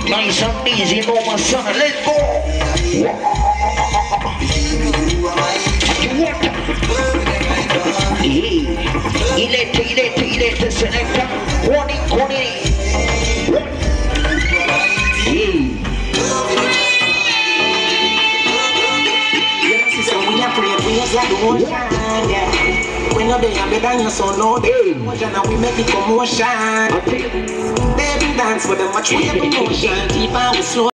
Nice and easy, no my son, let's go. Ilete selecta. One. When you're there, better than your son, no day. And we make the commotion. Baby dance with them, much we have emotion. Deep and we slow.